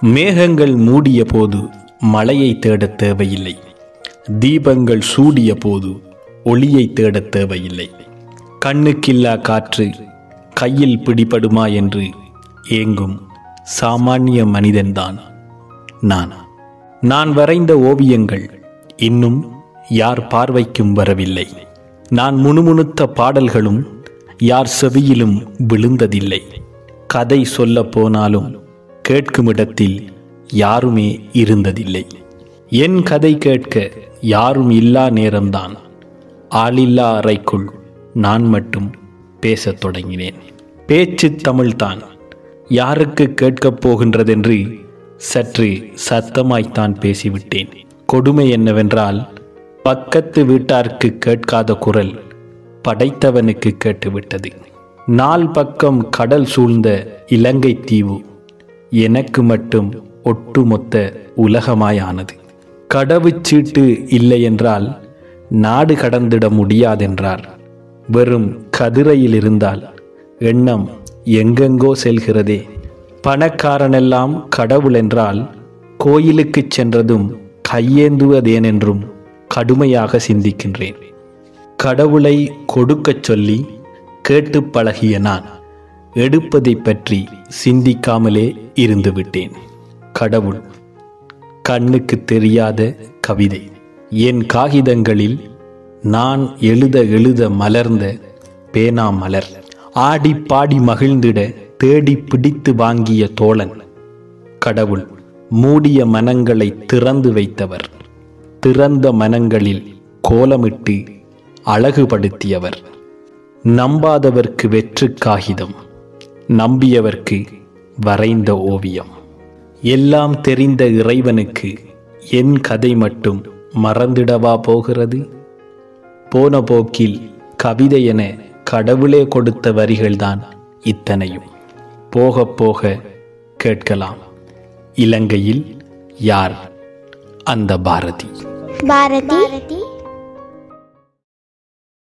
மேகங்கள் மூடிய போது மழையை தேடத் தேவையில்லை. தீபங்கள் சூடிய போது ஒளியை தேடத் தேவையில்லை. கண்ணுக்கில்லா காற்று கையில் பிடிபடுமா என்று ஏங்கும் சாமானிய மனிதன்தான் நான். நான் வரைந்த ஓவியங்கள் இன்னும் யார் பார்வைக்கும் வரவில்லை. நான் முணுமுணுத்த பாடல்களும் யார் செவியிலும் விழுந்ததில்லை. கதை சொல்ல போனாலும் கேட்கும் இடத்தில் யாருமே இருந்ததில்லை. என் கதை கேட்க யாரும் இல்லா நேரம்தான் ஆளில்லா அறைக்குள் நான் மட்டும் பேசத் தொடங்கினேன். பேச்சு தமிழ்தான். யாருக்கு கேட்கப் போகின்றதென்று சற்று சத்தமாய்த்தான் பேசிவிட்டேன். கொடுமை என்னவென்றால், பக்கத்து வீட்டாருக்கு கேட்காத குரல் படைத்தவனுக்கு கேட்டுவிட்டது. 4 பக்கம் கடல் சூழ்ந்த இலங்கை தீவு எனக்கு மட்டும் ஒட்டுமொத்த உலகமாயானது. கடவுச்சீட்டு இல்லை என்றால் நாடு கடந்திட முடியாதென்றார். வெறும் கதிரையில் இருந்தால் எண்ணம் எங்கெங்கோ செல்கிறதே. பணக்காரனெல்லாம் கடவுள் என்றால் கோயிலுக்கு சென்றதும் கையேந்துவதேனென்றும் கடுமையாக சிந்திக்கின்றேன். கடவுளை கொடுக்கச் சொல்லி கேட்டு பழகிய நான் எடுப்பதை பற்றி சிந்திக்காமலே இருந்துவிட்டேன். கடவுள் கண்ணுக்கு தெரியாத கவிதை. என் காகிதங்களில் நான் எழுத மலர்ந்த பேனா மலர். ஆடி பாடி மகிழ்ந்திட தேடி பிடித்து வாங்கிய தோழன். கடவுள் மூடிய மனங்களை திறந்து வைத்தவர். திறந்த மனங்களில் கோலமிட்டு அழகுபடுத்தியவர். நம்பாதவர்க்கு வெற்று காகிதம், நம்பியவர்க்கு வரைந்த ஓவியம். எல்லாம் தெரிந்த இறைவனுக்கு என் கதை மட்டும் மறந்திடவா போகிறது? போன போக்கில் கவிதை என கடவுளே கொடுத்த வரிகள்தான் இத்தனையும். போக போக கேட்கலாம். இலங்கையில் யார் அந்த பாரதி?